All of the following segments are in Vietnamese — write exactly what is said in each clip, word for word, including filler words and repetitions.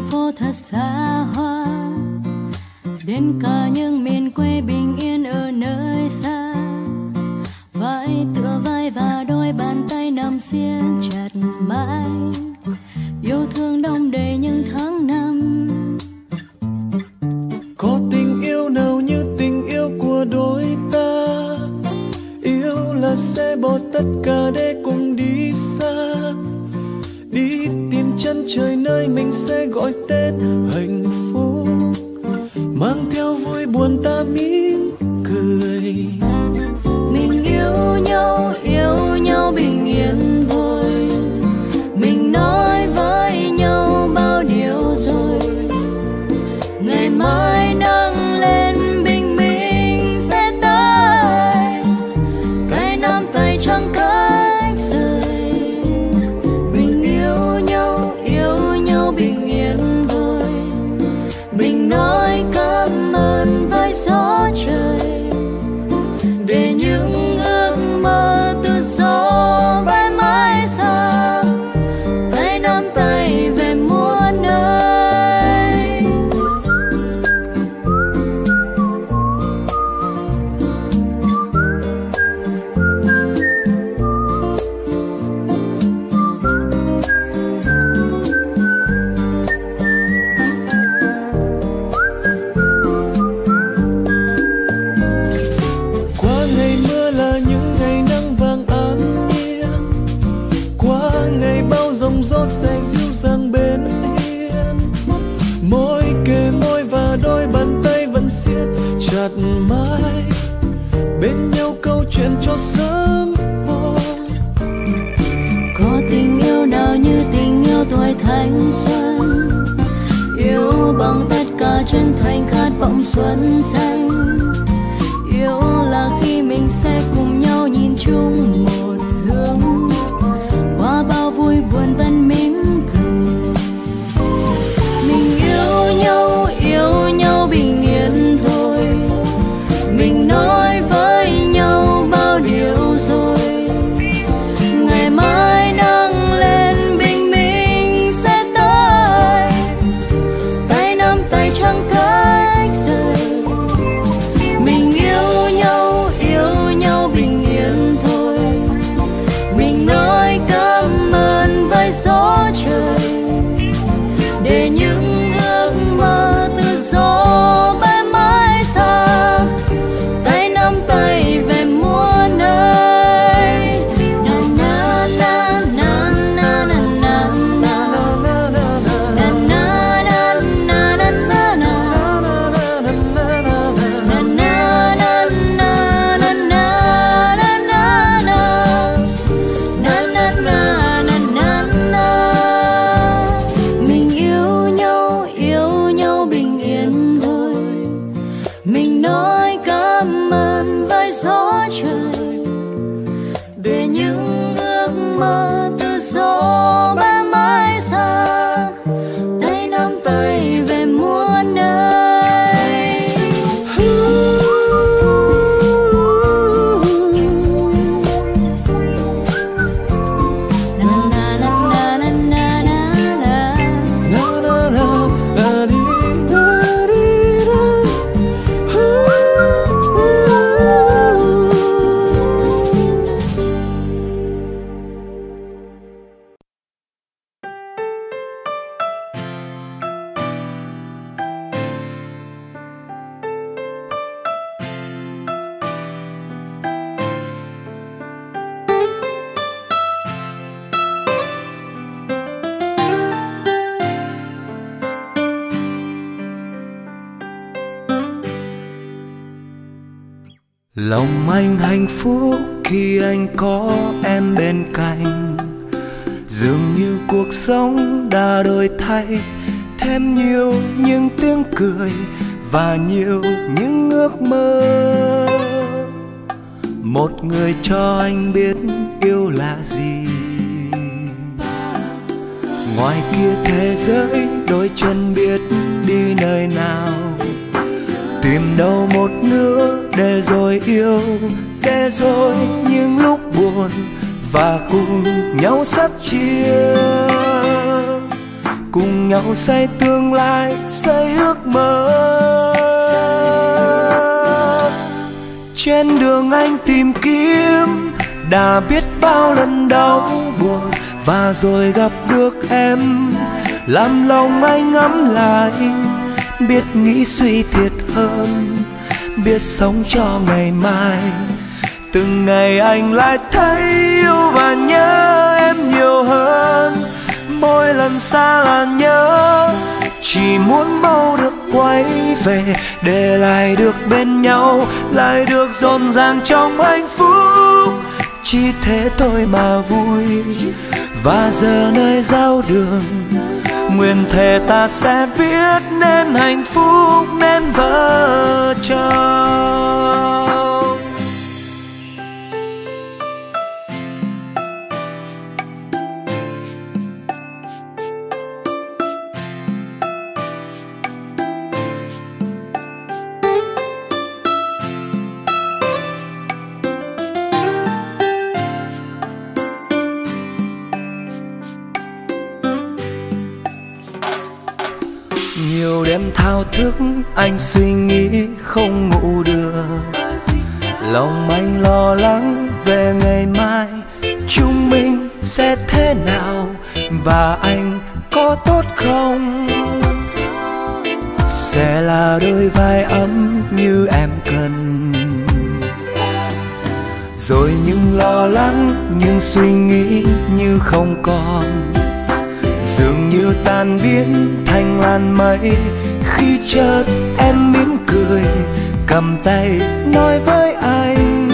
phố thật xa hoa, đến cả những miền quê bình yên ở nơi xa. Vai tựa vai và đôi bàn tay nằm xiên chặt mãi, yêu thương đong đầy những tháng năm. Có tình yêu nào như tình yêu của đôi ta, yêu là sẽ bỏ tất cả để cùng đi xa, đi tìm chân trời nơi mình sẽ gọi tên hạnh phúc, mang theo vui buồn ta mỉm cười. Mình yêu nhau, yêu nhau bình yên thôi, mình nói với nhau bao điều rồi. Ngày mai nắng lên bình minh sẽ tới, cái nắm tay chẳng cách rời. Mình yêu nhau, yêu nhau bình yên thôi, mình nói cảm ơn với gió trời, để những ước mơ tự do mãi mãi xa, tay nắm tay về muôn nơi. Qua ngày mưa là những ngày nắng vàng an nhiên, qua ngày bao dòng gió sẽ dịu dàng bên hiên. Môi kề môi và đôi bàn tay vẫn siết chặt mãi, bên nhau câu chuyện cho sớm hôm. Có tình yêu nào như tình yêu tuổi thanh xuân, yêu bằng tất cả chân thành khát vọng xuân xanh. Yêu là khi mình sẽ cùng nhau nhìn chung một hướng, qua bao vui buồn vẫn mỉm cười. Mình yêu nhau, yêu nhau bình yên thôi, mình nói với nhau bao điều rồi. Ngày mai nắng lên bình minh sẽ tới, tay nắm tay chẳng cách rời. Mình yêu nhau, yêu nhau bình yên thôi, mình nói cảm ơn với gió trời, để những ước mơ tự do mãi mãi xa, tay nắm tay về muôn nơi. Na na na na na na na na na na na na na na Mình yêu nhau, yêu nhau bình yên thôi, mình nói cảm ơn với gió trời, để những ước mơ tự do mãi mãi xa, tay nắm tay về muôn nơi. Na na na na na na na. Na na na na di na di da. Lòng anh hạnh phúc khi anh có em bên cạnh, dường như cuộc sống đã đổi thay, thêm nhiều những tiếng cười và nhiều những ước mơ. Một người cho anh biết yêu là gì, ngoài kia thế giới đôi chân biết đi nơi nào, tìm đâu một nữa để rồi yêu, để rồi những lúc buồn và cùng nhau sắt chia. cùng nhau xây tương lai, xây ước mơ. Trên đường anh tìm kiếm đã biết bao lần đau buồn, và rồi gặp được em làm lòng anh ấm lại, biết nghĩ suy thiệt hơn, biết sống cho ngày mai. Từng ngày anh lại thấy yêu và nhớ em nhiều hơn, mỗi lần xa là nhớ, chỉ muốn mau được quay về, để lại được bên nhau, lại được rộn ràng trong hạnh phúc. Chỉ thế thôi mà vui. Và giờ nơi giao đường, nguyện thề ta sẽ viết nên hạnh phúc, nên vợ chồng. Nhiều đêm thao thức anh suy nghĩ không ngủ được, lòng anh lo lắng về ngày mai chúng mình sẽ thế nào, và anh có tốt không, sẽ là đôi vai ấm như em cần. Rồi những lo lắng, những suy nghĩ như không còn, dường như tan biến thành làn mây, khi chợt em mỉm cười cầm tay nói với anh,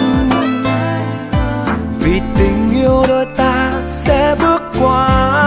vì tình yêu đôi ta sẽ bước qua.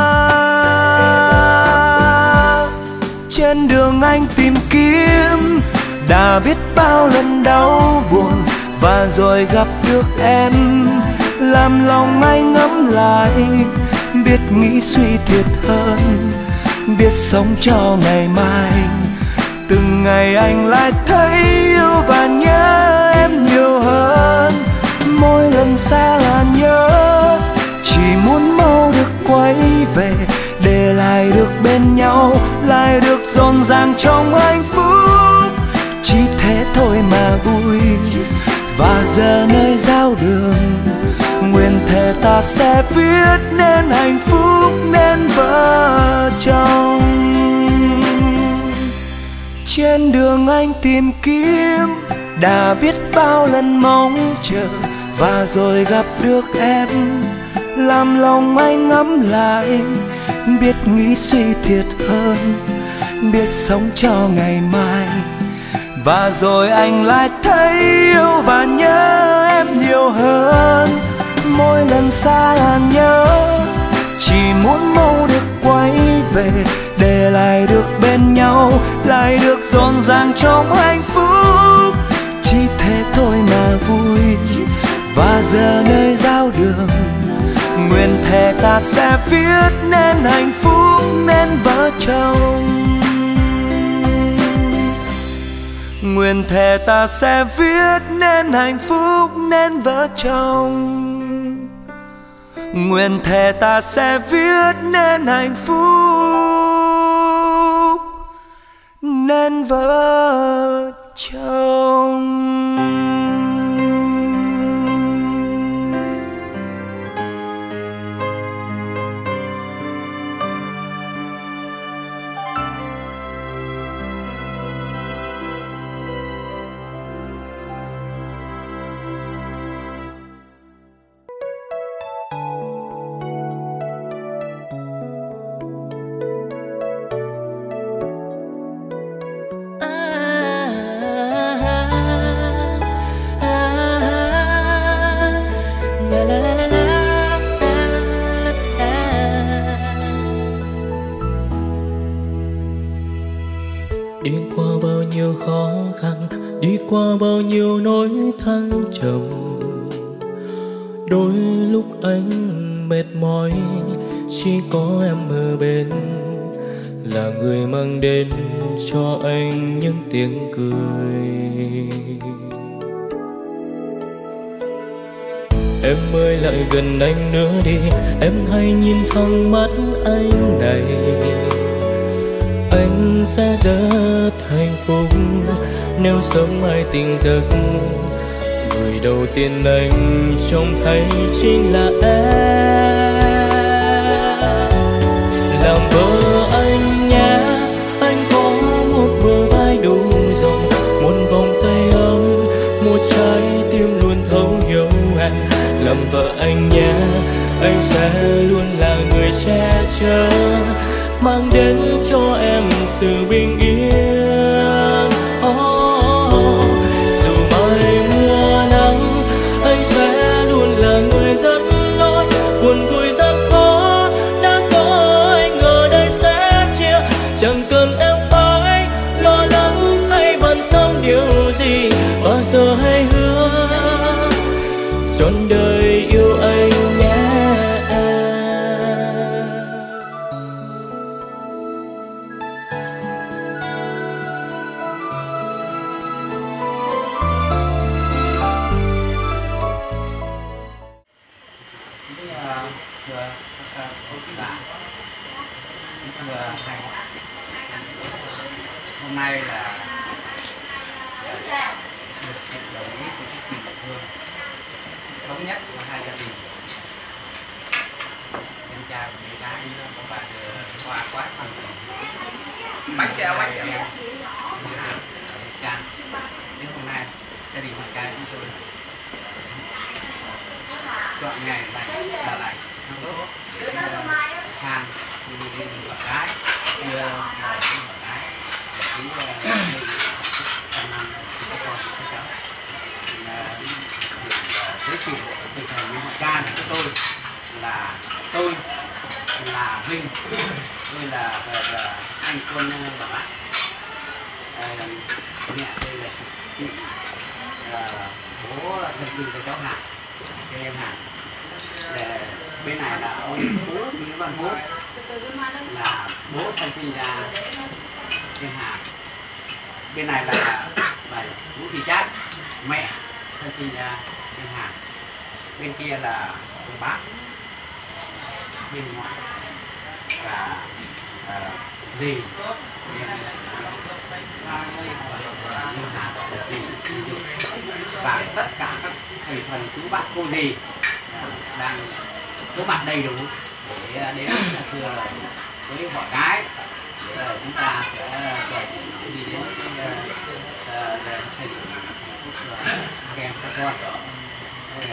Trên đường anh tìm kiếm đã biết bao lần đau buồn, và rồi gặp được em làm lòng anh ấm lại, biết nghĩ suy thiệt hơn, biết sống cho ngày mai. Từng ngày anh lại thấy yêu và nhớ em nhiều hơn, mỗi lần xa là nhớ, chỉ muốn mau được quay về, để lại được bên nhau, lại được rộn ràng trong hạnh phúc. Chỉ thế thôi mà vui. Và giờ nơi giao đường, nguyện thề ta sẽ viết nên hạnh phúc, nên vợ chồng. Trên đường anh tìm kiếm đã biết bao lần mong chờ, và rồi gặp được em làm lòng anh ấm lại, biết nghĩ suy thiệt hơn, biết sống cho ngày mai. Và rồi anh lại thấy yêu và nhớ em nhiều hơn, mỗi lần xa là nhớ, chỉ muốn mau được quay về, để lại được bên nhau, lại được rộn ràng trong hạnh phúc. Chỉ thế thôi mà vui. Và giờ nơi giao đường, nguyện thề ta sẽ viết nên hạnh phúc, nên vợ chồng. Nguyện thề ta sẽ viết nên hạnh phúc, nên vợ chồng. Nguyện thề ta sẽ viết nên hạnh phúc, nên vợ chồng. Đi qua bao nhiêu khó khăn, đi qua bao nhiêu nỗi thăng trầm, đôi lúc anh mệt mỏi, chỉ có em ở bên, là người mang đến cho anh những tiếng cười. Em ơi lại gần anh nữa đi, em hãy nhìn thẳng mắt anh này, anh sẽ rất hạnh phúc nếu sớm mai tỉnh giấc. Người đầu tiên anh trông thấy chính là em. Làm vợ anh nhé, anh có một bờ vai đủ rộng, một vòng tay ấm, một trái tim luôn thấu hiểu em. Làm vợ anh nhé, anh sẽ luôn là người che chở, mang đến cho em sự bình yên. Oh, dù mai mưa nắng, anh sẽ luôn là người dẫn lối. Buồn vui gian khó đã có anh ở đây sẽ chia. Chẳng cần em phải lo lắng hay bận tâm điều gì, bao giờ hãy hứa trọn đời yêu anh nhé. Hôm nay là được sự đồng ý của các chị địa phương thống nhất của hai gia đình, em trai và em gái của bà qua quá thân bánh treo bánh treo cha. Đến hôm nay gia đình bạn trai chúng tôi chọn ngày này là lại sang đi đi bạn gái chưa là bạn gái ký trăm năm các con các cháu giới thiệu tinh thần như bạn cha của tôi là tôi là Vinh, tôi là, là anh con bà bạn, mẹ tôi là chị, bố thân yêu cho cháu Hà, cho em Hà. Để bên này là ông bố Nguyễn Văn Bố, là bố thân sinh ra em Hà. Bên này là bà Vũ Thị Trác, mẹ thân sinh ra em Hà. Bên kia là ông bác bên ngoại và uh, dì và tất cả các thành phần chú bác cô dì đang có mặt đầy đủ để đến thưa với họ gái. Để chúng ta sẽ đi đến xây dựng kem các con. Hôm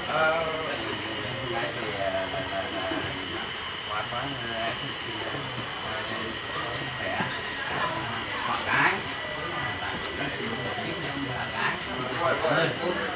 nay thì quá quá khỏe họ gái gái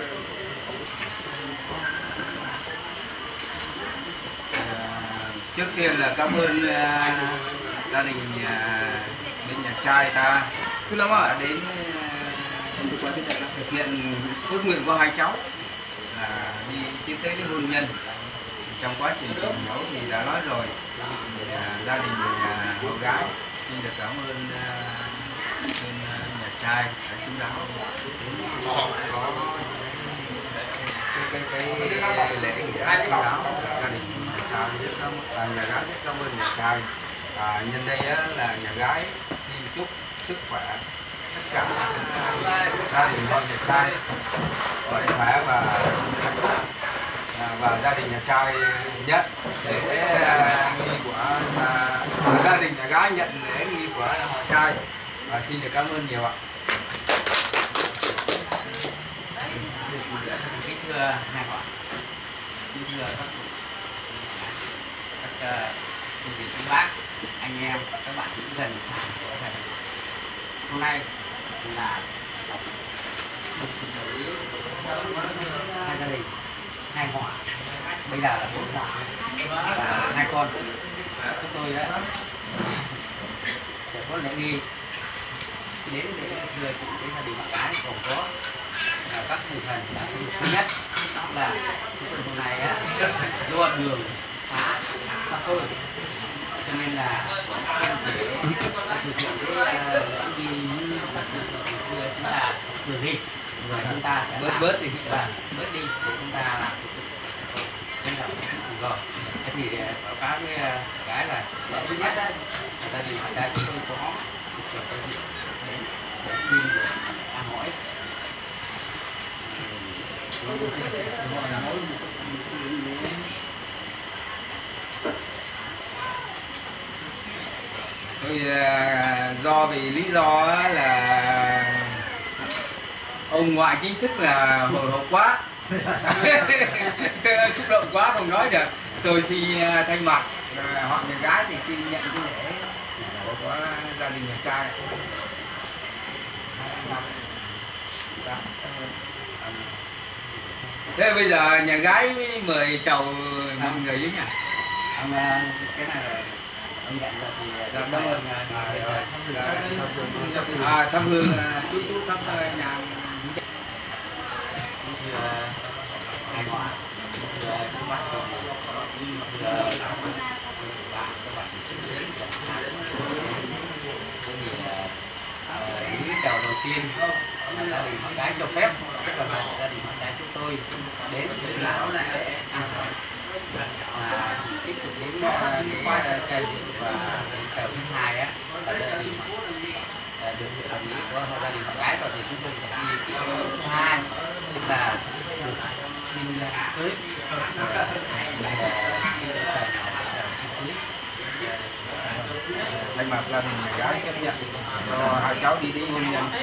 trước tiên là cảm ơn uh, gia đình uh, bên nhà trai ta đã đến uh, thực hiện ước nguyện của hai cháu là đi tiến tới đến hôn nhân. Trong quá trình tìm hiểu thì đã nói rồi thì, uh, gia đình uh, họ gái xin được cảm ơn uh, bên uh, nhà trai đã chú đáo đến có cái cái cái lễ nghĩa đó gia đình nhà trai rất cảm à, nhà gái rất cảm ơn nhà trai. À, nhân đây á, là nhà gái xin chúc sức khỏe tất cả gia đình con nhà trai khỏe khỏe và à, và gia đình nhà trai nhất để à, nghi của à, gia đình nhà gái nhận lễ nghi của họ trai và xin được cảm ơn nhiều ạ. Kính thưa hai họ, kính thưa các các quý vị chú bác, anh em và các bạn cũng gần xa của thầy. Hôm nay là được sự đồng ý hai gia đình, hai họ, bây giờ là bố già và hai con. Chúng tôi đã sẽ có lễ nghi đến để thưa chị đến gia đình bạn gái gồm có các thành phần là thứ nhất là hôm nay do đường xá xa xôi cho nên là em sẽ thực hiện cái gì như chúng ta vừa đi rồi chúng ta sẽ bớt bớt đi và bớt đi để chúng ta làm chúng ta rồi. Thế thì báo cáo với cái là thứ nhất đó gia đình họ trai chúng tôi có trường cái gì đến để xin được ăn hỏi. Tôi do vì lý do là ông ngoại chính thức là hồi hộp quá, xúc động quá không nói được. Tôi xin thay mặt họ nhà gái thì xin nhận cái lễ của có gia đình nhà trai. Thế bây giờ nhà gái mời chầu mọi người với nhỉ? Ông cái này là ông nhận rồi thì Dạ, cảm ơn. À, thăm hương chú chú thăm nhà hai ngoại các bạn những chầu đầu tiên là gia đình họ gái cho phép, tức là gia đình họ gái chúng tôi đến để làm lễ ăn hỏi và tiếp tục đến cái cây và chầu thứ hai á là gia đình được sự đồng ý của gia đình họ gái rồi thì chúng tôi sẽ đi cái thứ hai tức là xin cưới thay mặt gia đình nhà gái chấp nhận cho hai cháu đi đi hôn nhân.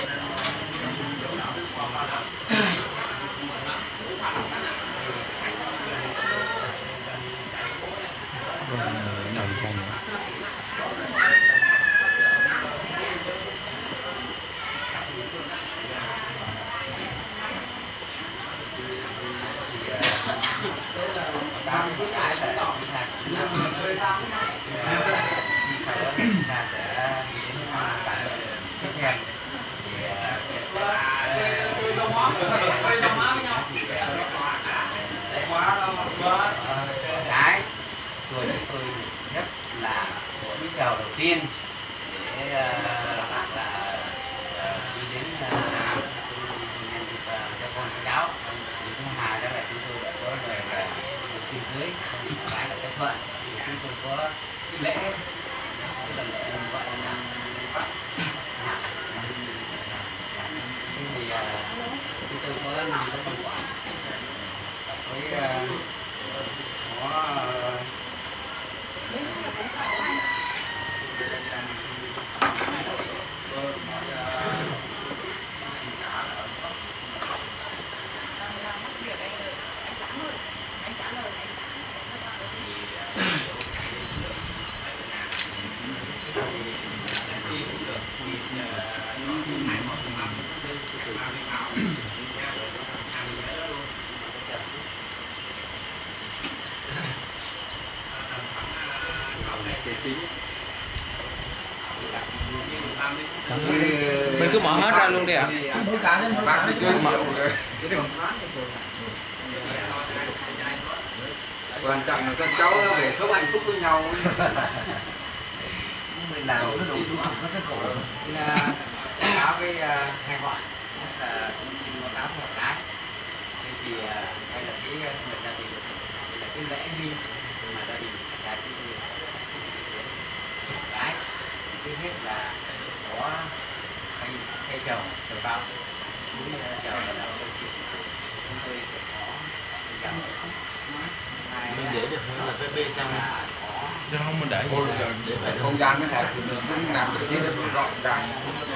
Cái tôi tôi nhất là của cái chầu đầu tiên để là đi đến nhận dịp cho con cháu. Thứ hai đó là chúng tôi đã có lời là xin cưới, cái là cái thuận thì chúng tôi có cái lễ cái lần lễ gọi là thì chúng tôi có năm cái phần quà với có mình cứ mở hết ra luôn đi ạ. Bác đi chơi mở rồi. Quan trọng là con cháu nó về sống hạnh phúc với nhau. mình làm nó đủ thủ tục nó cái cổ là báo với hai ngoại là xin báo cáo một cái thì đây là cái người gia đình đây là cái lễ nghi mà gia đình đại chúng tôi cái thứ nhất là có cây cây trồng trồng rau đúng trồng là đầu câu chuyện chúng tôi sẽ có trồng Mình để được là phải bên trong chứ không mình để để phải không gian cái hẹp thì mình cũng làm được thế được gọn gàng.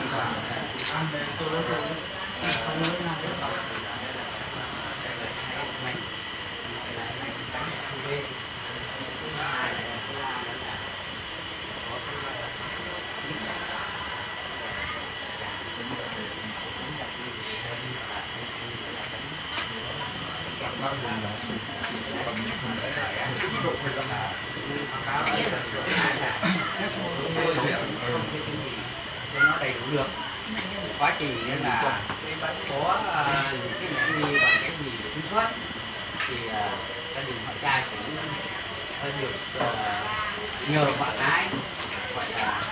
nó đầy đủ được quá trình như là có những cái nhãn nghi và cái gì để chứng xuất thì gia đình họ trai cũng được nhờ bạn gái gọi là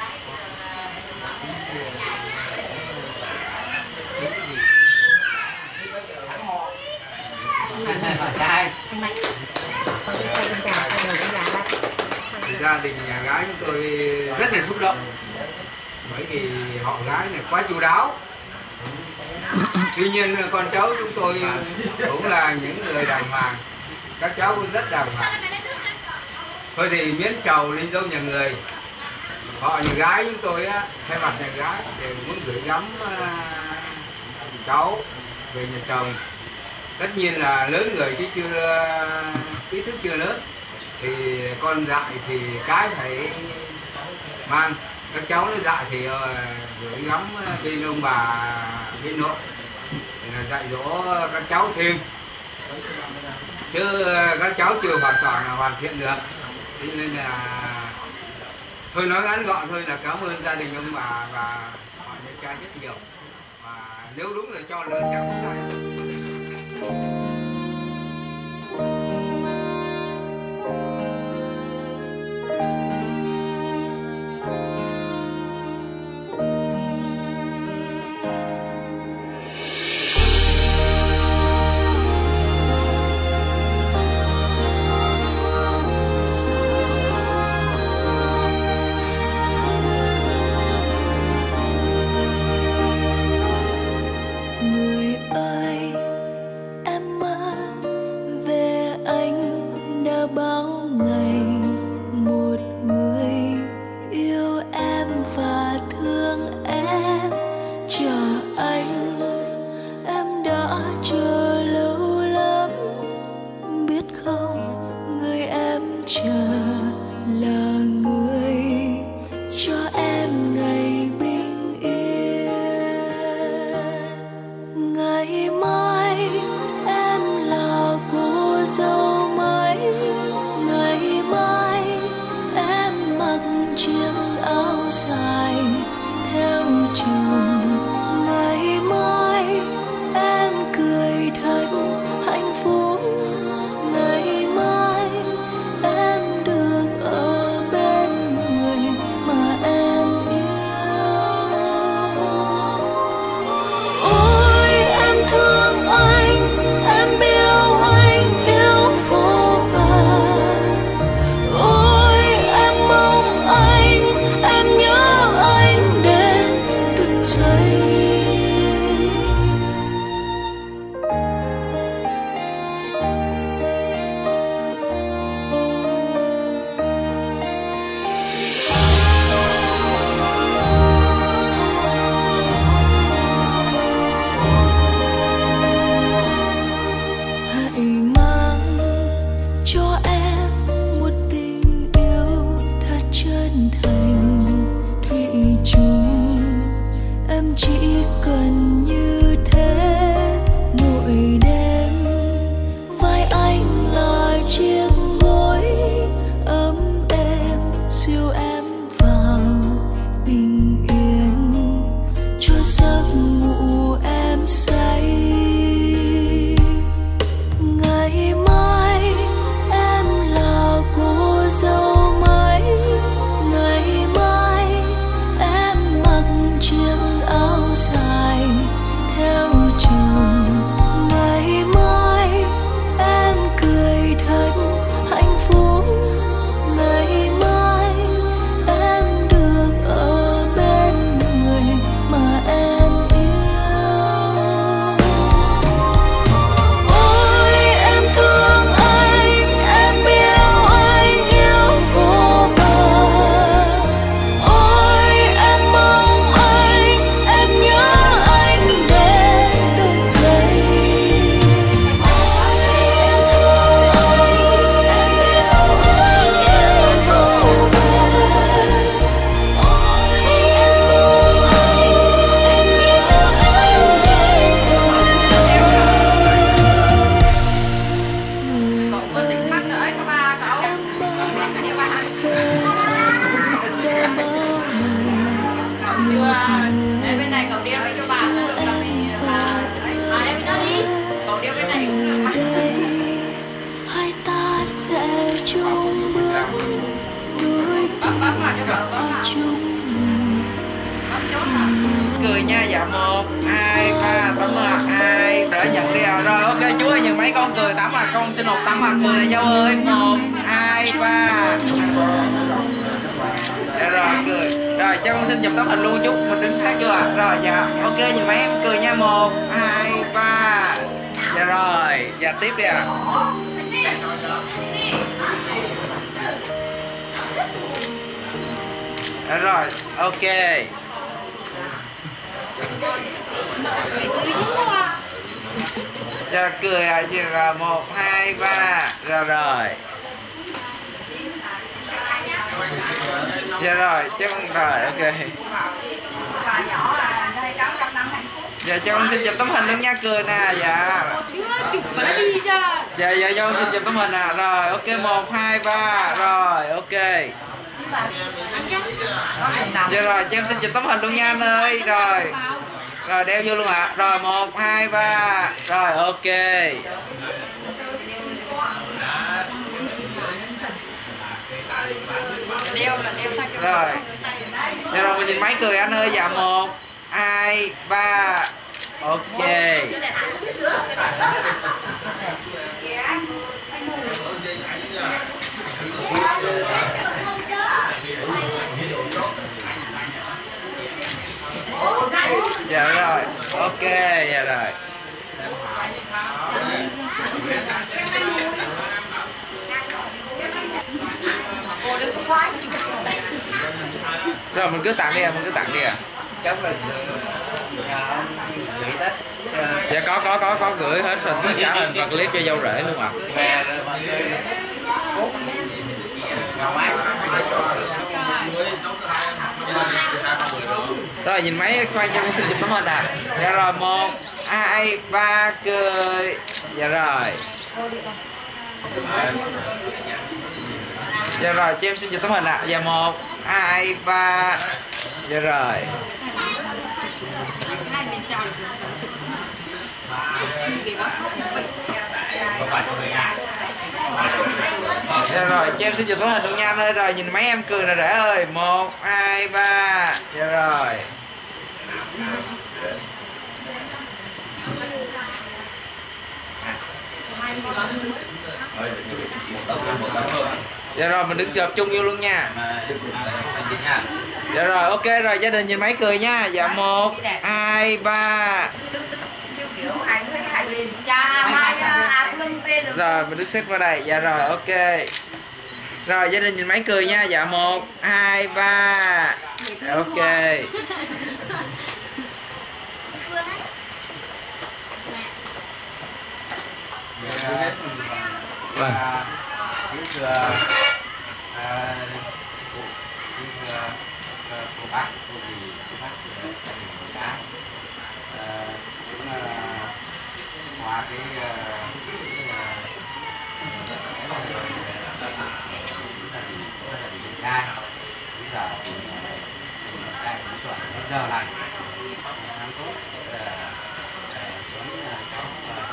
thắng họ bạn trai gia đình nhà gái chúng tôi rất là xúc động, bởi vì họ gái này quá chu đáo. Tuy nhiên con cháu chúng tôi cũng là những người đàng hoàng, các cháu cũng rất đàng hoàng. Thôi thì miễn trầu lên dâu nhà người, họ nhà gái chúng tôi á, thay mặt nhà gái đều muốn gửi gắm uh, cháu về nhà chồng. Tất nhiên là lớn người chứ chưa ý thức chưa lớn, thì con dại thì cái phải mang, các cháu nó dại thì uh, gửi gắm bên ông bà bên nội là dạy dỗ các cháu thêm, chứ các cháu chưa hoàn toàn là hoàn thiện được. Thế nên là thôi nói ngắn gọn thôi là cảm ơn gia đình ông bà và họ nhà trai rất nhiều, và nếu đúng là cho lỡ cháu cũng này. Cười nha, dạ một, hai, ba, tấm mặt, hai, đỡ nhận đèo rồi, ok chú ơi, những mấy con cười tấm mặt, con xin một tấm mặt cười này dâu ơi, một, hai. hai ba. Dạ rồi cười. Rồi cho con xin chụp tấm hình luôn chút, mình đứng khác chưa ạ? Rồi dạ, ok nhìn mấy em cười nha, một, hai, ba. Dạ rồi, dạ tiếp đi ạ. Dạ rồi, ok. Dạ cười ạ, à, rồi một, hai, ba. Rồi rồi. Dạ rồi, chắc rồi, ok. Dạ cho con xin chụp tấm hình luôn nha, cười nè, dạ. Dạ dạ cho con xin chụp tấm hình nè, rồi, ok, một, hai, ba, rồi, ok. Dạ rồi, cho em xin chụp tấm hình luôn nha anh ơi, rồi. Rồi đeo vô luôn ạ, à. Rồi, một, hai, ba, rồi, ok. Đeo là đeo sao cho rồi. Dạ rồi mình nhìn máy cười anh ơi. Dạ một, hai, ba. Ok. Dạ rồi. Ok. Dạ rồi. Rồi mình cứ tặng đi à, mình cứ tặng đi à. Cháu là gửi Tết. Dạ có có có có gửi hết rồi, tất cả hình và clip cho dâu rể luôn ạ. Về rồi nhìn máy khoan cho con xin chụp tấm hình à. Dạ rồi một, hai, ba cười. Dạ rồi. Dạ rồi cho em xin chụp tấm hình ạ. À. Dạ một, hai, ba. Dạ rồi. Dạ rồi cho em xin chụp tấm hình luôn nha anh ơi. Rồi nhìn mấy em cười nè rể ơi. Một, hai, ba. Dạ rồi. Dạ rồi mình đứng chụp chung vô luôn nha. Dạ rồi ok rồi gia đình nhìn máy cười nha. Dạ một, hai, ba. Rồi mình đứng xếp qua đây. Dạ rồi ok. Rồi gia đình nhìn máy cười nha. Dạ một, hai, ba. Ok. Vâng. Kính thưa à, cô, kính thưa cô bác, cô dì, cô bác, cô xã, cũng qua cái trai, bây giờ trai cũng chuẩn, bây giờ là tháng tốt, tuấn cháu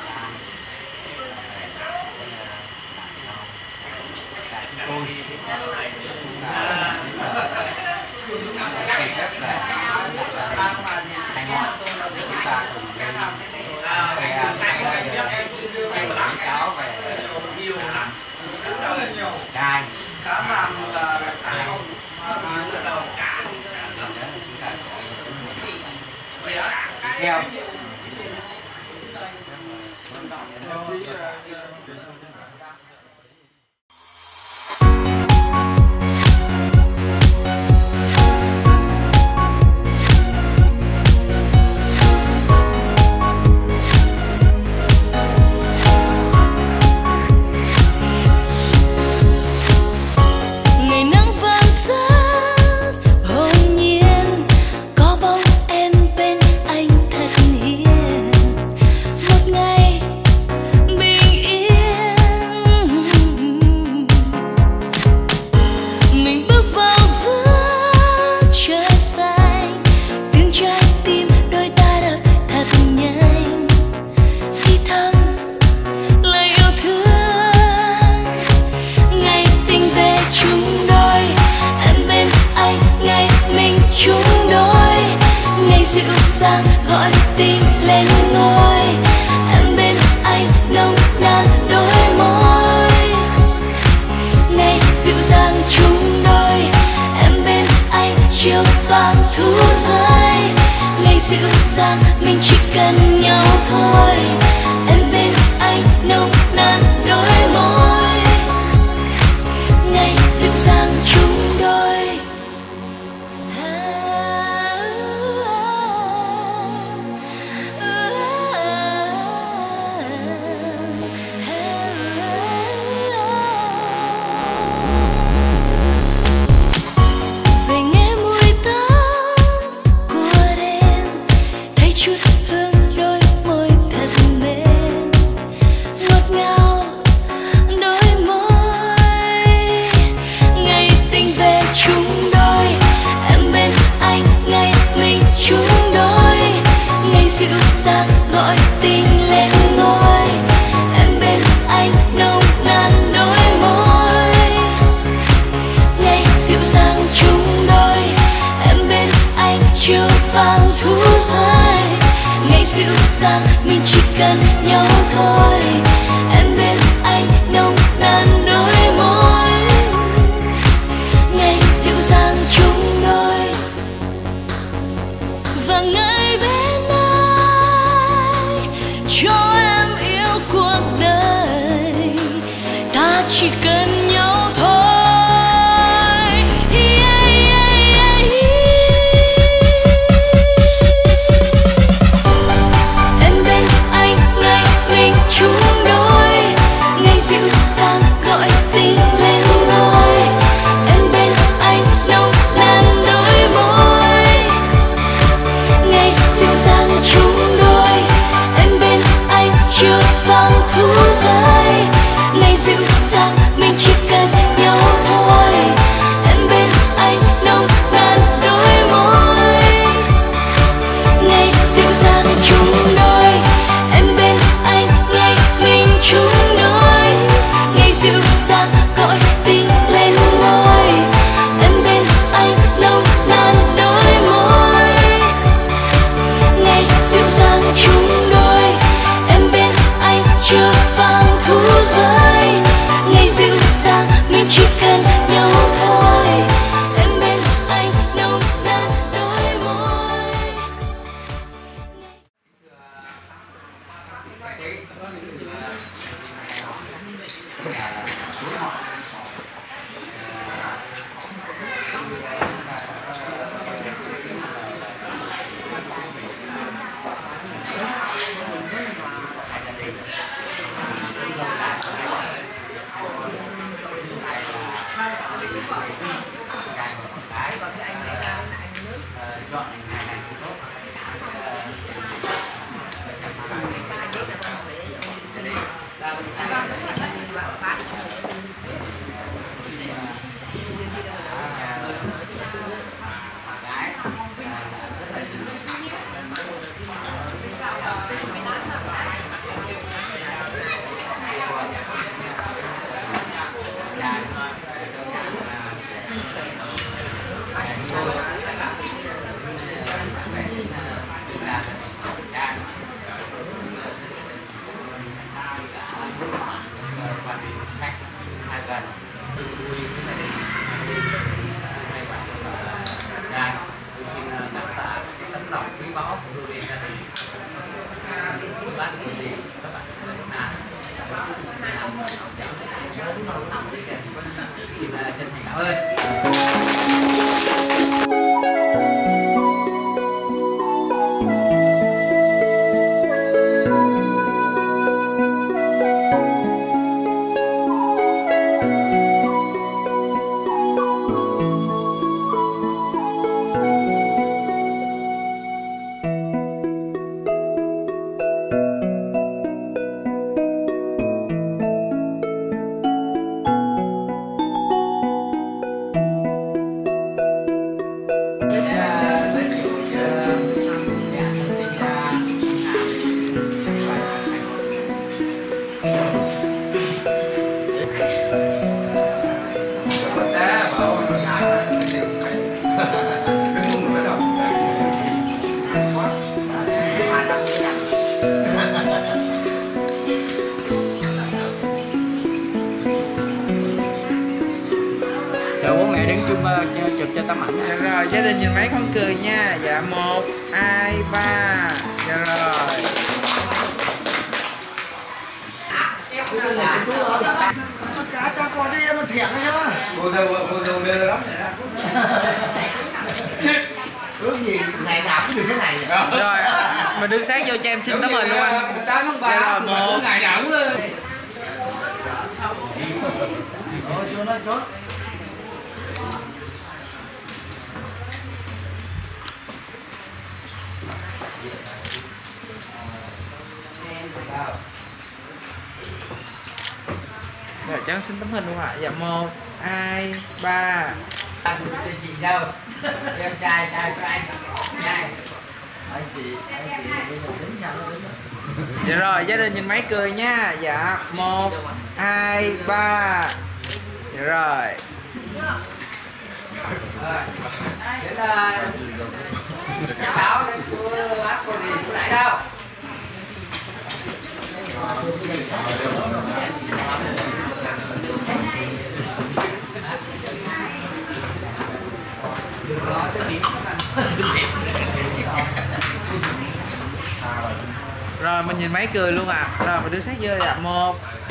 tôi cũng là kể rất là anh em chúng ta cùng lên xe bán cháu về trai theo Một ngày bình yên dàng mình chỉ cần nhau thôi. Em bên anh nồng nàn đôi môi, ngày dịu dàng chung đôi. Về nghe mùi tóc của đêm, thấy chút hương đôi môi thật mềm, ngọt ngào đôi môi. Ngày tình về chung đôi, em bên anh ngày mình chung đôi. Ngày dịu dàng gọi tình lên ngôi, em bên anh nồng nàn đôi môi. Ngày dịu dàng chung đôi, em bên anh chiều vàng thu rơi. Ngày dịu dàng mình chỉ cần nhau thôi, em bên anh nồng nàn đôi môi. Ngày dịu dàng chung đôi, và ngày bên anh cho em yêu cuộc đời. Ta chỉ cần nhau thôi. Yeah, yeah, yeah. Em bên anh ngày mình chung đôi, ngày dịu dàng gọi tình lên ngôi. Em bên anh nồng nàn đôi môi, ngày dịu dàng chung đôi. Em bên anh chiều vàng thu rơi, ngày dịu dàng mình chỉ cần nhau thôi. Em bên anh nồng nàn đôi môi, ngày dịu dàng chung đôi. Em bên anh ngày mình chung đôi, ngày dịu dàng gọi tình lên ngôi. Em bên anh nồng nàn đôi môi, ngày dịu dàng chung đôi. Em bên anh chiều vàng thu rơi, ngày dịu dàng mình chỉ cần nhau thôi. Em bên anh nồng nàn đôi môi. Chụp cho tấm ảnh. Rồi gia đình nhìn máy không cười nha. Dạ một hai ba. Dạ rồi. Cá cho con đi em thẹn nhá. Cô dâu cô dâu mê lắm. Ước gì ngày nào cũng được thế này. Rồi, mình đưa sáng vô cho em xin tấm hình luôn anh. tám tháng ba một ngày nào cũng Rồi cho nó chốt. Rồi cháu xin tấm hình luôn ạ. Dạ một, hai, ba. Anh chị dâu. Em trai trai của anh. Trai. Anh chị, anh chị bây giờ tính sao nó tính. Dạ rồi, gia đình nhìn máy cười nha. Dạ, một, hai, ba. Dạ rồi. Rồi. Đến là cháu đến cô bác cô gì cô lại đâu? Rồi mình nhìn máy cười luôn ạ. À. Rồi mình đưa sát vô ạ. Một.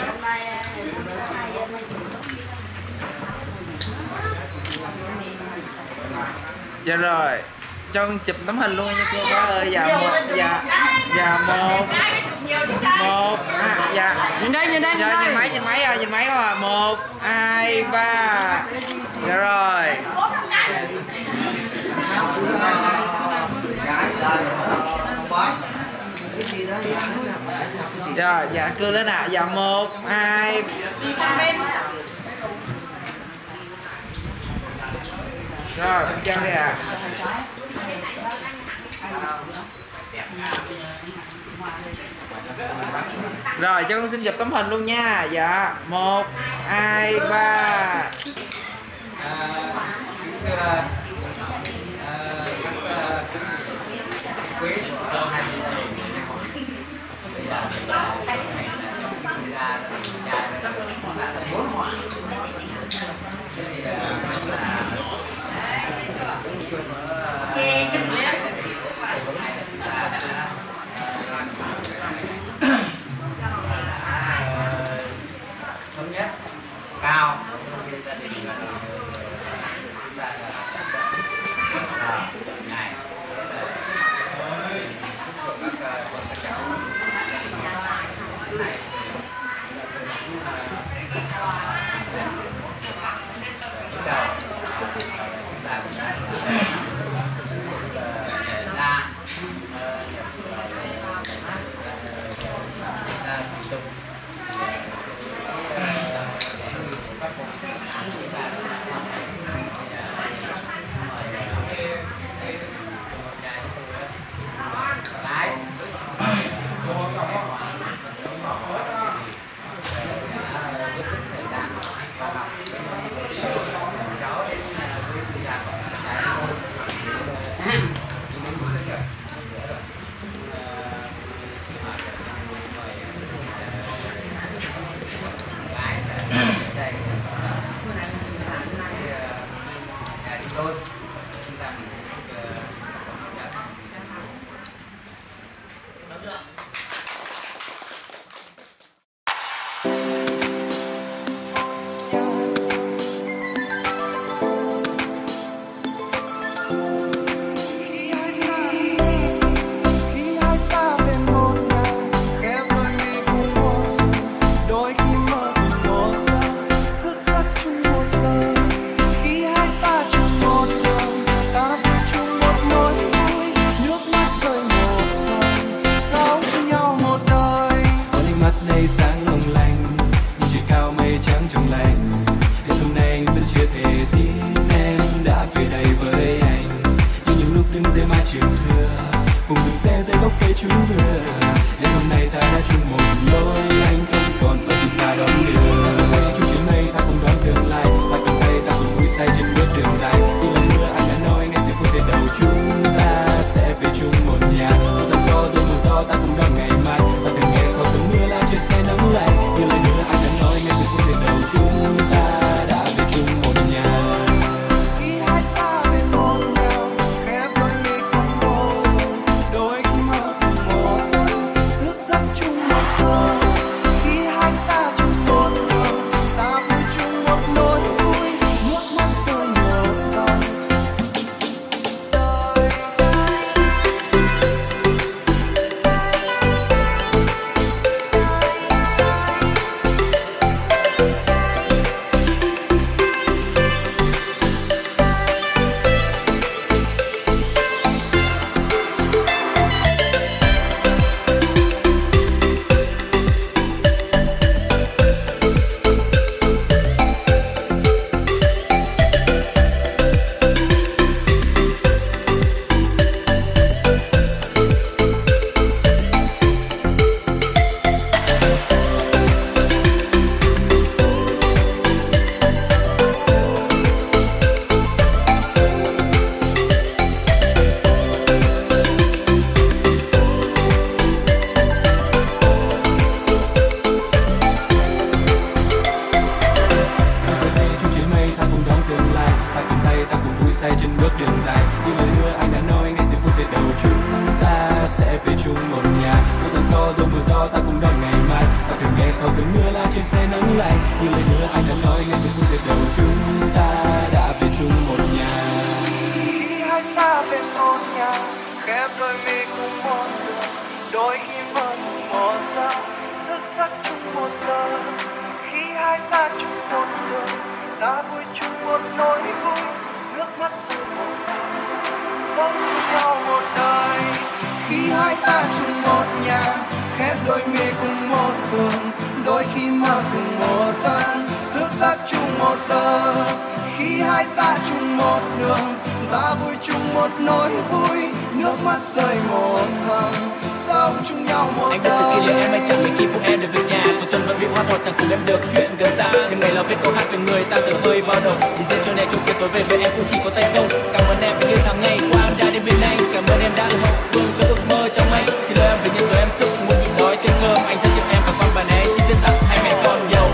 Dạ rồi. Cho con chụp tấm hình luôn nha cô bác ơi. Dạ một. Dạ. Dạ một. Một. À, dạ. Nhìn đây, nhìn đây, nhìn Dạ, đây. nhìn máy, nhìn máy à, nhìn máy à. Một, hai, ba. Dạ rồi. Rồi, dạ cưa lên ạ. À. Dạ một, hai. Đi sang bên. Rồi, bên trong đi ạ. À. Rồi, cho con xin chụp tấm hình luôn nha. Dạ, một, hai, ba. Thống nhất cao này trời sẽ nắng lạnh. Như lời hứa anh đã nói ngay từ phút giây đầu chúng ta đã về chung một nhà. Khi hai ta về một nhà, khép đôi mi cùng một đường, đôi khi mơ cùng một giờ, thức giấc chung một giờ. Khi hai ta chung một đường, ta vui chung một nỗi vui, nước mắt rơi một lần, sống chung nhau một đời. Khi hai ta chung một nhà, khép đôi mi cùng một giường, đôi khi mơ cùng một giờ, thức giấc chung một giờ. Khi hai ta chung một đường, ta vui chung một nỗi vui, nước mắt rơi một dòng, sống chung nhau một anh đời. Anh biết từ kỷ niệm em anh chẳng mấy khi phụ em được về nhà. Tuổi tuần vẫn bị hoa thọt chẳng cùng em được chuyện gần xa. Nhưng ngày là viết câu hát về người ta từ hơi bao đầu. Chỉ riêng cho này chung kia tối về với em cũng chỉ có tay không. Cảm ơn em vì yêu tháng ngày qua em đã đến bên anh. Cảm ơn em đã hậu phương cho ước mơ trong anh. Xin lỗi em vì những lời em thức muốn nhịn đói trên cơm. Anh rất yêu em và con bà này xin viết tặng hai mẹ con giàu.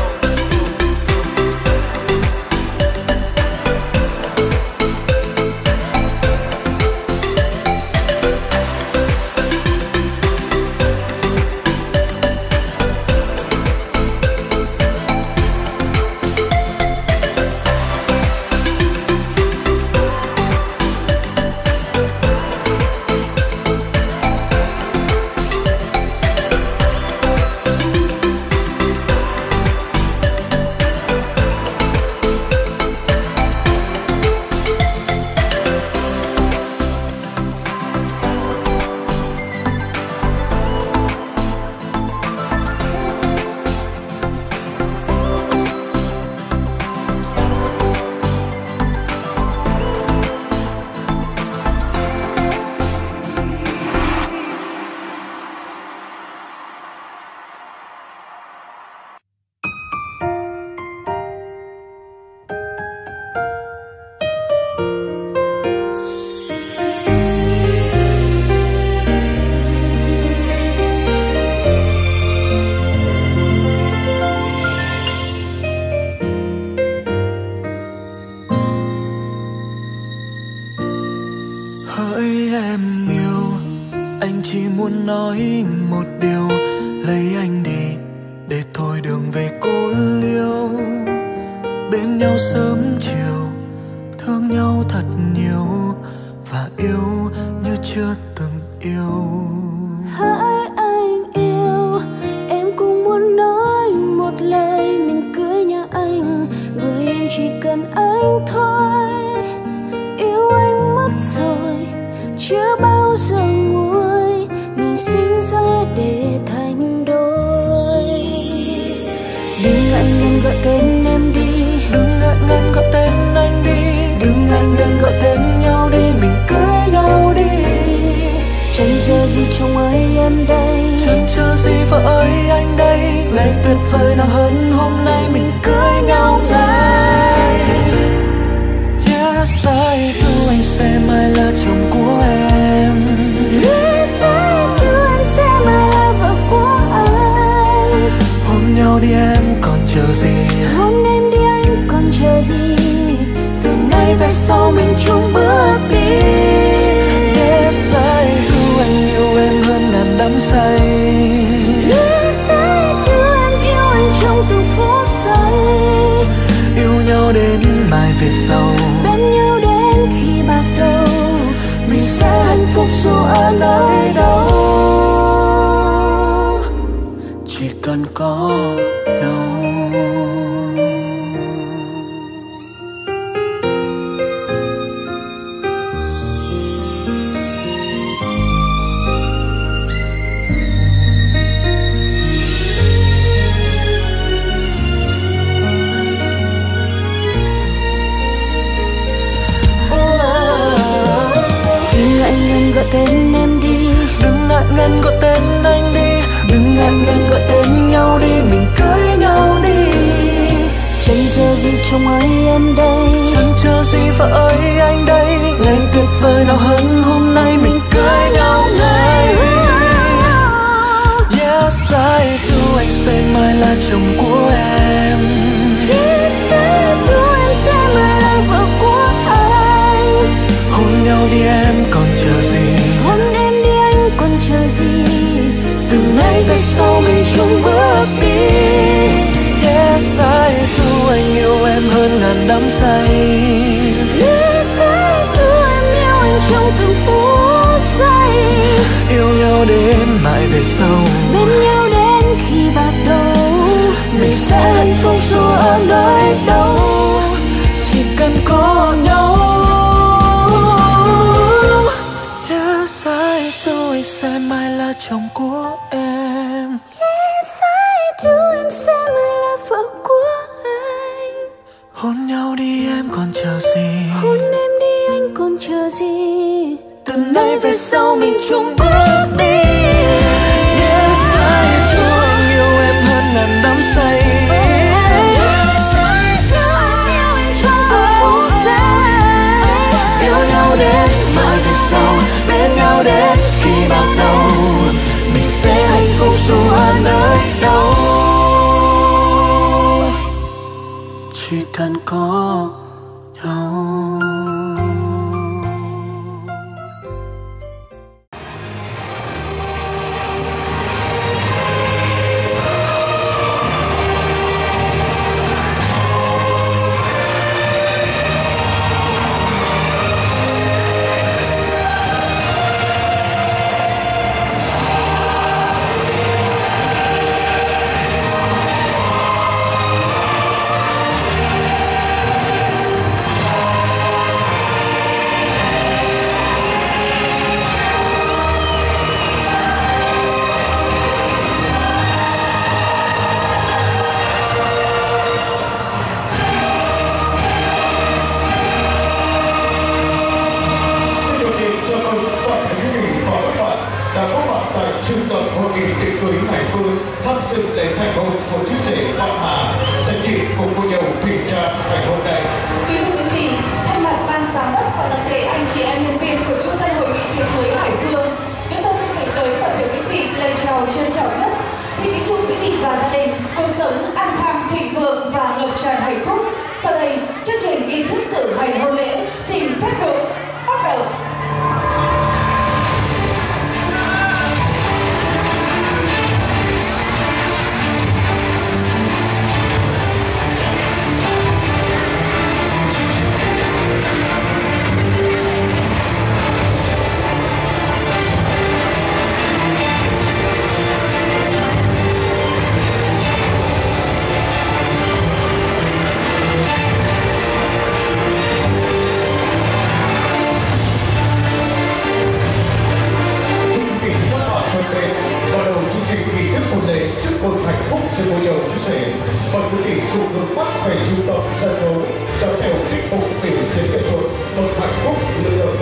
nói một điều, lấy anh đi để thôi đường về cô liêu. Bên nhau sớm chiều, thương nhau thật nhiều và yêu như chưa từng yêu. Hỡi anh yêu, em cũng muốn nói một lời mình cưới nhà anh, bởi em chỉ cần anh thôi. Yêu anh mất rồi, chưa bao giờ nguôi, mình sinh ra để thành đôi. Đừng ngại ngần gọi tên em đi, đừng ngại ngần gọi tên anh đi, đừng ngại ngần gọi tên nhau đi, mình cưới nhau đi. Chẳng chờ gì chồng ơi em đây, chẳng chờ gì vợ ơi anh đây. Ngày tuyệt vời nào hơn hôm nay mình cưới nhau ngay. Yes, I do, anh sẽ mãi là chồng của em. Yes, I do, em sẽ mãi là vợ của anh. Hôn nhau đi em còn chờ gì, hôn em đi anh còn chờ gì. Từ nay về sau mình chung bước đi. Yes, I do, anh yêu em hơn ngàn đắm say. Yes, I do, em yêu anh trong từng phút giây. Yêu nhau đến mai về sau, bên nhau đến khi bạc đầu. Mình sẽ hạnh phúc dù ở nơi đâu, chỉ cần có nhau. Gọi tên em đi, đừng ngại ngần gọi tên anh đi, đừng ngại ngần gọi tên nhau đi, mình cưới nhau đi. Chẳng chờ gì chồng ơi em đây, chẳng chờ gì vợ ơi anh đây. Ngày tuyệt vời nào hơn hôm nay mình cưới nhau ngay. Yes, I do, anh sẽ mãi là chồng của em. Yes, I do, em sẽ mãi là vợ của anh. Hôn nhau đi em còn chờ gì, hôn em đi anh còn chờ gì. từ nay về sau mình chung bước đi. say. Lý sẽ đưa em yêu anh trong từng phút giây, Yêu nhau đến mãi về sau, bên nhau đến khi bạc đầu. mình sẽ hạnh phúc dù ở nơi đâu, chỉ cần có nhau. Nhớ sai rồi sẽ mai là chồng của em. Lý sẽ đưa em sẽ mai là vợ của anh. Hôn nhau đi em còn chờ gì, Hôn em đi anh còn chờ gì, từ nay về sau mình chung bước đi. Nhớ sai rồi anh yêu em hơn ngàn đắm say. Yêu nhau đến mãi về sau, bên nhau đến khi bạc đầu. Mình sẽ hạnh phúc dù ở nơi đâu, chỉ cần có nhau. Trung tâm hội nghị tiệc cưới Hải Phương tham dự lễ thành hôn của chú rể Văn Hà, danh dự cùng cô dâu Thủy Trang thành hôn này. Kính thưa quý vị, thay mặt ban giám đốc và tập thể anh chị em nhân viên của Trung tâm hội nghị tiệc cưới Hải Phương, chúng tôi xin gửi tới toàn thể quý vị lời chào trân trọng nhất. Xin kính chúc quý vị và gia đình cuộc sống an khang thịnh vượng và ngập tràn hạnh phúc. Sau đây, chương trình nghi thức cử hành hôn lễ xin phép được bắt đầu. Mời quý vị cùng hướng mắt về trung tâm sân khấu, dõi theo tiết mục biểu diễn nghệ thuật một hạnh phúc lựa lượng.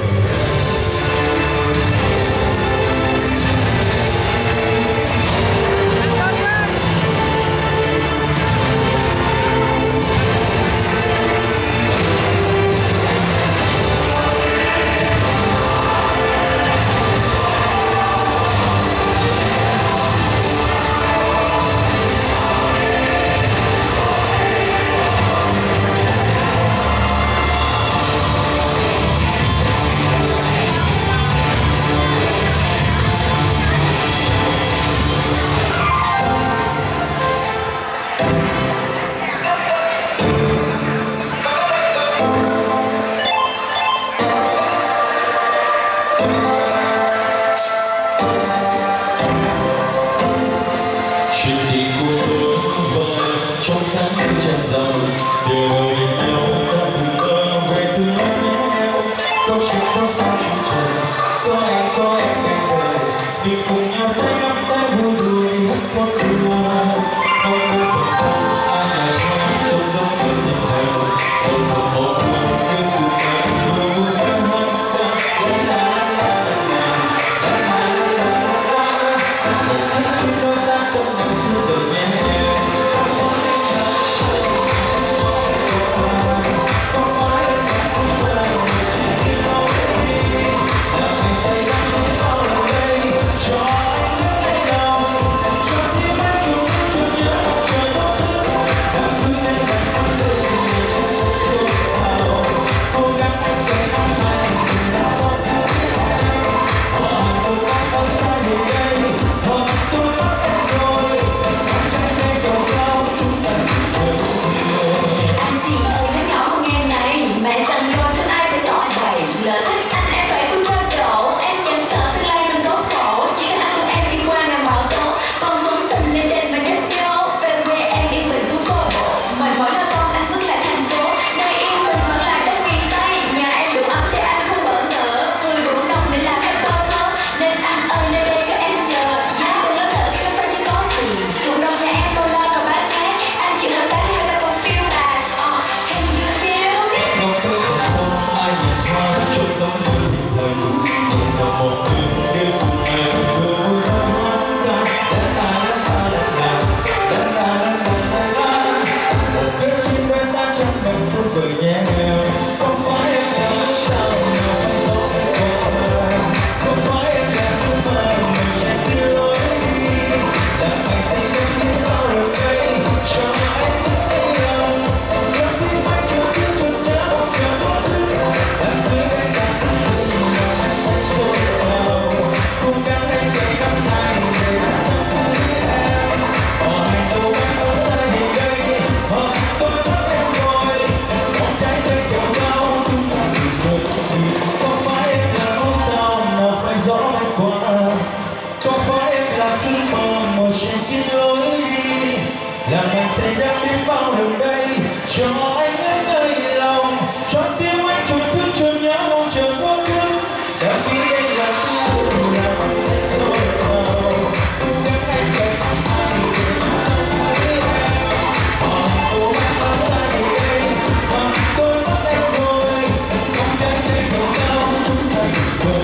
anh sẽ đem tim vào đường đây cho anh ấy nơi lòng, cho tim anh trùng thức cho nhớ mong chờ có thức đã biết anh là tôi là anh sẽ rồi vào nhắc anh cần anh để với em mà tôi đã sai rồi đây mà tôi mất anh rồi không tránh thấy cầu cao chúng ta vẫn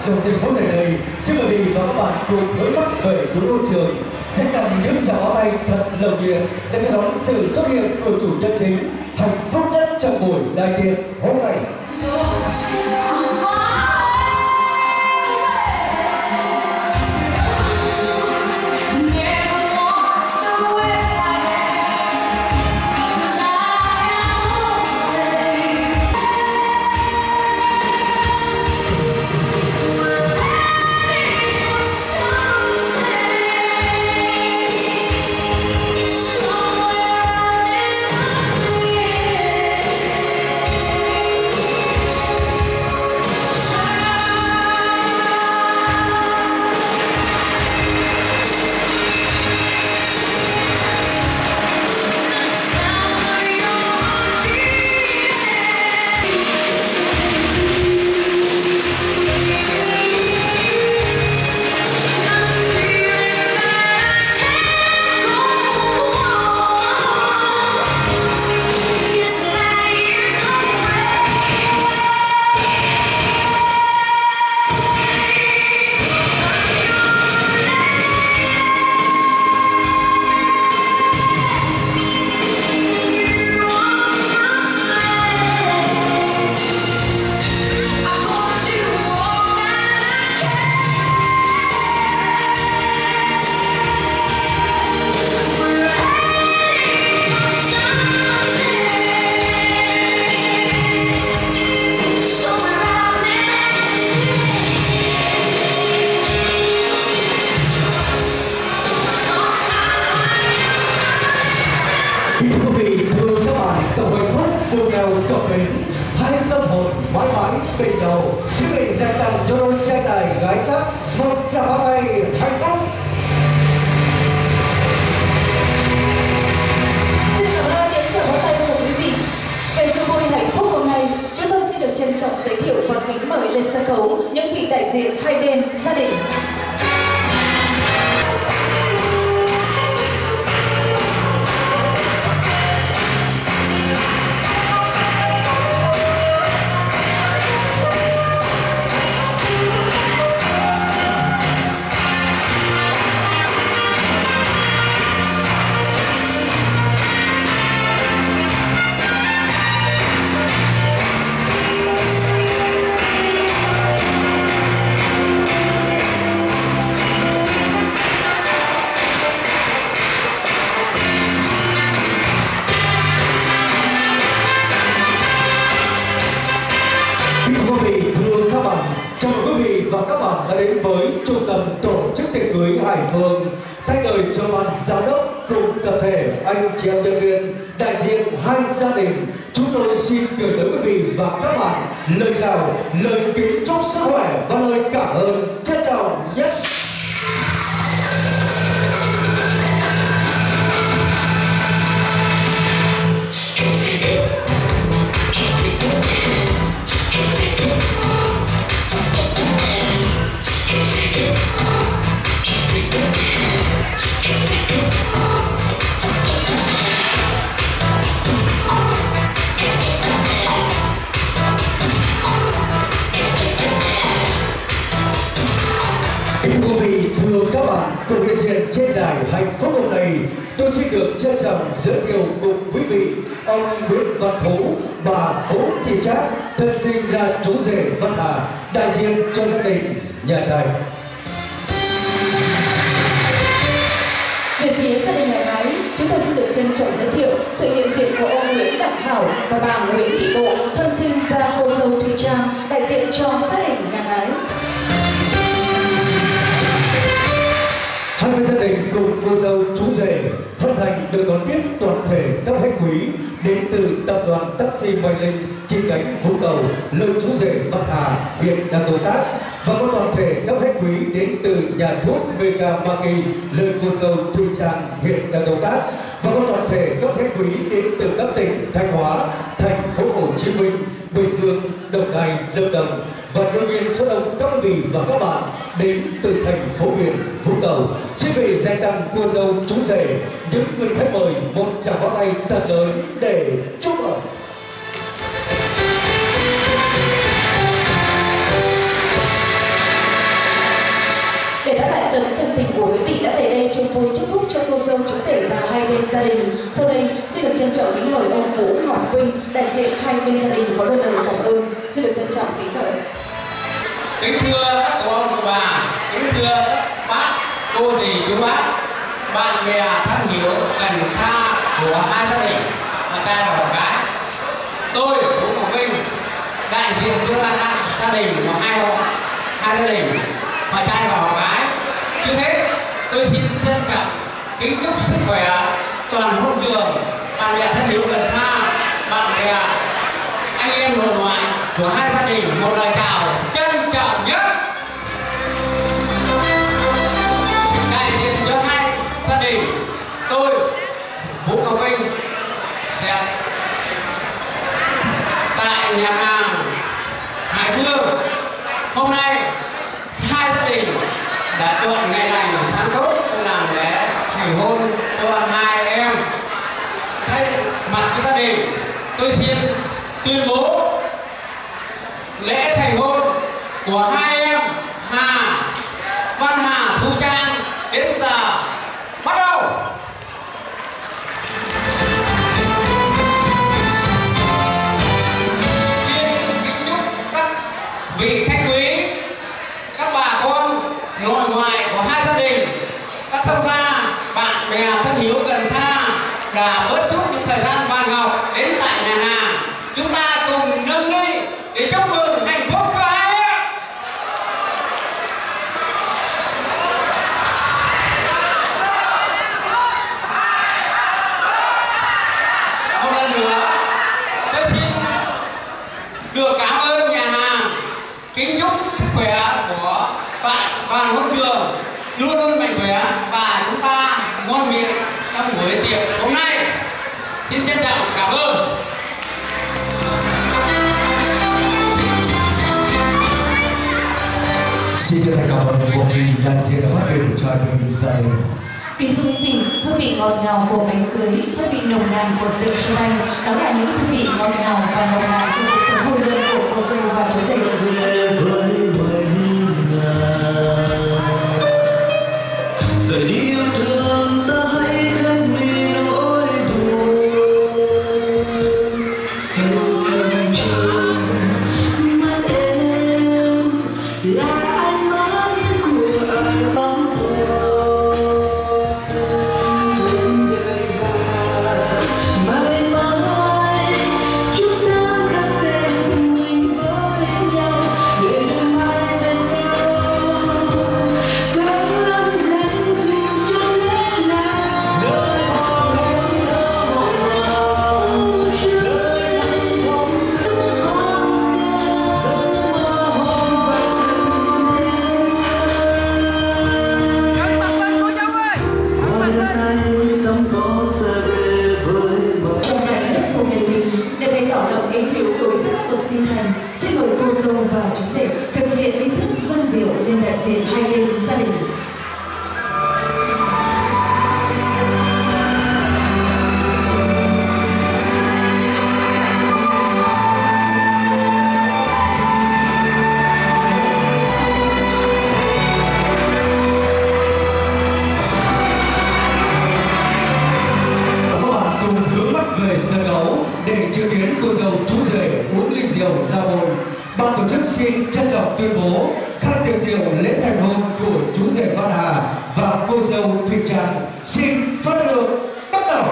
trong giây phút này đây, xin mời quý vị và các bạn cùng hướng mắt về cuối đấu trường sẽ cần những tràng pháo tay thật nồng nhiệt để chào đón sự xuất hiện của chủ nhân chính hạnh phúc nhất trong buổi đại tiệc hôm nay. Bình đầu, xin mời dành tặng cho đôi trai tài gái sắc một tràng pháo tay hạnh phúc. Xin cảm ơn những tràng pháo tay của quý vị. Về cho vui hạnh phúc hôm nay, chúng tôi xin được trân trọng giới thiệu và kính mời lên sân khấu những vị đại diện hai bên gia đình. Và các bạn đã đến với trung tâm tổ chức tiệc cưới Hải Phương. Thay lời cho ban giám đốc cùng tập thể anh chị em nhân viên đại diện hai gia đình, chúng tôi xin gửi tới quý vị và các bạn lời chào, lời kính chúc sức khỏe và lời cảm ơn trân trọng nhất. Thưa các bạn, cùng đại diện trên đài hạnh phúc hôm nay, tôi xin được trân trọng giới thiệu cùng quý vị ông Nguyễn Văn Phú, bà Vũ Thị Trác, thân sinh là chú rể Văn Hà, đại diện cho gia đình nhà trai. Về phía gia đình nhà gái, chúng tôi xin được trân trọng giới thiệu sự hiện diện của ông Nguyễn Đặng Thảo và bà Nguyễn Thị Bộ, thân sinh ra cô dâu Thùy Trang, đại diện cho gia đình nhà gái. Hai bên gia đình cùng cô dâu chú rể hân hạnh được đón tiếp toàn thể các khách quý đến từ tập đoàn taxi Mai Linh chi nhánh Vũng Tàu, nơi chú rể Văn Hà hiện đang công tác, và có toàn thể các khách quý đến từ nhà thuốc vê ca Maki, nơi cô dâu Thùy Trang hiện đang công tác, và có toàn thể các khách quý đến từ các tỉnh Thanh Hóa, Thành phố Hồ Chí Minh, Bình Dương, Đồng Nai, Lâm Đồng, và đương nhiên số đông các quý vị và các bạn đến từ thành phố biển Vũng Tàu. Xin vị dành tặng cô dâu chú rể những người khách mời một tràng pháo tay thật lớn để chúc mừng. chân tình của quý vị đã về đây chung vui chúc phúc cho cô dâu chú rể và hai bên gia đình. Sau đây xin được trân trọng kính mời ông Vũ Ngọc Vinh, đại diện hai bên gia đình có đôi lời cảm ơn. Xin được trân trọng kính mời. Kính thưa các cô ông bà, kính thưa các bác, cô dì chú bác, bạn bè thân hiếu gần xa của hai gia đình, là trai và bạn gái. Tôi Vũ Ngọc Vinh đại diện cho hai gia đình và hai hộ, hai gia đình, họ trai và họ gái. Trước hết tôi xin trân trọng kính chúc sức khỏe toàn hội trường, bạn bè thân hiếu gần xa, bạn bè anh em nội ngoại của hai gia đình một lời chào trân trọng nhất. Đại diện cho hai gia đình, tôi Vũ Ngọc Vinh sẽ tại nhà hàng Hải Phương. Hôm nay hai gia đình đã chọn ngày lành tháng tốt để làm lễ thành hôn cho hai em. Thay mặt cho gia đình, tôi xin tuyên bố lễ thành hôn của hai em Hà Văn Hà Thu Trang đến giờ bắt đầu. Vị khách quý, các bà con nội ngoại của hai gia đình, các thông gia, bạn bè thân hiếu gần xa đã bớt chút những thời gian vàng ngọc đến tại nhà hàng, chúng ta cùng nâng ly để chúc mừng hạnh phúc cho hai em. Một lần nữa tôi xin được cảm ơn nhà hàng, kính chúc sức khỏe của bạn Phan Hữu Trường luôn luôn mạnh khỏe và chúng ta ngon miệng trong buổi tiệc hôm nay. Xin trân trọng cảm ơn. Xin chân thành cảm ơn bộ phim đại diện đã phát biểu cho hai bên gia đình. Kính thưa quý vị, hương vị ngọt ngào của bánh cưới, hương vị nồng nàn của rượu sô anh, đó là những hương vị ngọt ngào và nồng nàn trong cuộc sống hôn nhân của cô dâu và chú rể. Với mình rời đi yêu thương ta hãy khắc mi nỗi buồn sâu trong trường mắt em là ánh mắt của anh bóng gió xuân đời và mãi mãi chúng ta khắc tên mình với nhau để rồi mai về sau sáng lắm nắng dù cho thế nào nơi họ muốn thơ hồn vào nơi dân phong sức hoang sơ giấc mơ hồn vẫn hồi đêm nay sóng gió sẽ về với bờ. Trong ngày lễ của ngày mình, để bày tỏ lòng kính yêu đối với các bậc sinh thành, xin mời cô dâu và chú rể thực hiện nghi thức dâng rượu lên đại diện hai bên gia đình. Các bạn cùng hướng mắt về sân khấu để chứng kiến cô dâu chú rể uống ly rượu ra bồi. Ban tổ chức xin trân trọng tuyên bố khắc tiệc rượu lễ thành hôn của chú rể Văn Hà và cô dâu Thùy Trang xin phát lượng bắt đầu.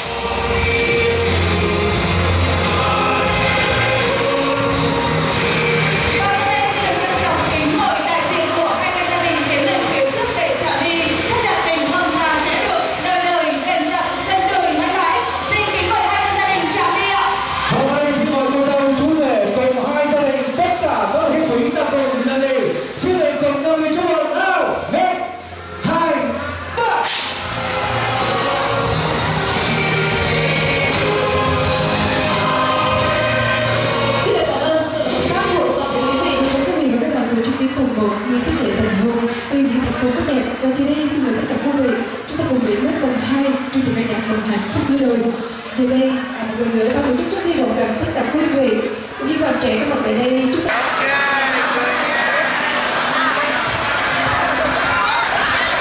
Kính mời đại diện của hai bên gia đình tiến lên phía trước để trả ly. Thắt chặt tình hôn thà sẽ được đời đời bền chặt xen tươi mãi mãi. Xin kính mời hai bên gia đình trả ly ạ. Hôm nay xin mời cô dâu chú rể cùng hai gia đình tất cả các hiệp quý tập đoàn gia đình xin mời cùng nâng ly chúc mừng nào. Một, hai, ba. Xin được cảm ơn sự hợp tác của toàn thể quý vị. Các vị và các bạn vừa chứng kiến cùng một nghi thức lễ thành hôn tuy nhiên thật tốt đẹp. Và trên đây xin mời tất cả quý vị chúng ta cùng đến với vòng hai chương trình ca nhạc mừng hạnh phúc với đời. Trên đây à, một lần nữa ban tổ chức trước khi rộng rãi tất cả quý vị cũng như bạn trẻ các bạn tại đây chúng ta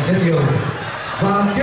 rất nhiều. Và tiếp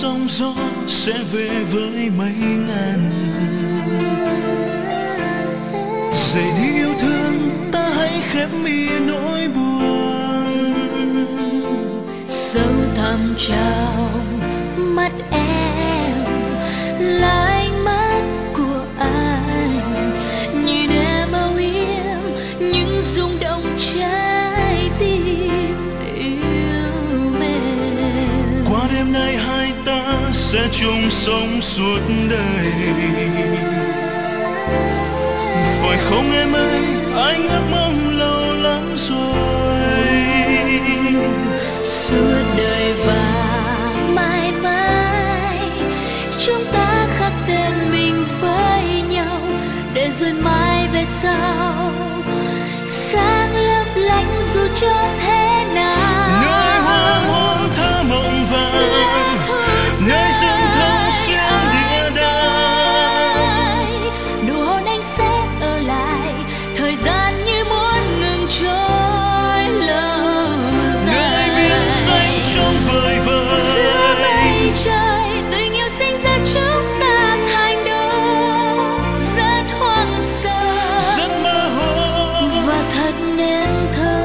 sóng gió sẽ về với mấy ngàn. Dậy đi yêu thương, ta hãy khép mi nỗi buồn. Sâu thẳm trong mắt em là ánh mắt của anh, nhìn em âu yếm những rung động trái tim yêu mềm. Qua đêm nay hai ta sẽ chung sống suốt đời, phải không em ơi? Anh ước mong lâu lắm rồi. Suốt đời và mãi mãi chúng ta khắc tên mình với nhau, để rồi mai về sau sáng lấp lánh dù cho thế nào. Nơi hoàng hôn thơ mộng vàng, nơi rừng thông xuyên địa đàng, nụ hôn anh sẽ ở lại, thời gian như muốn ngừng trôi lâu dài. nơi biển xanh trong vời vợi, Giữa mây trời tình yêu sinh ra chúng ta thành đôi, rất hoang sơ, rất mơ hồ và thật nên thơ.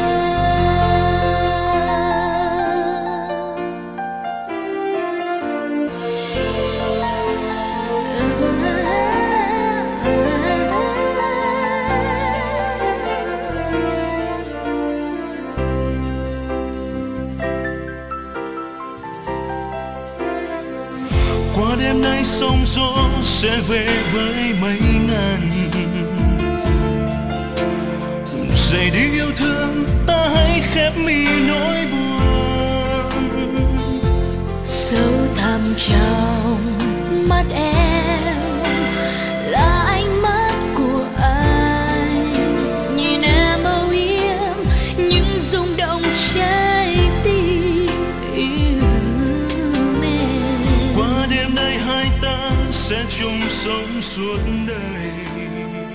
qua đêm nay sóng gió sẽ về với mấy ngàn. Dậy đi yêu thương, ta hãy khép mi nỗi buồn. Sâu thẳm trong mắt em là ánh mắt của anh, nhìn em âu yếm những rung động trái tim yêu mềm. Qua đêm nay hai ta sẽ chung sống suốt đời.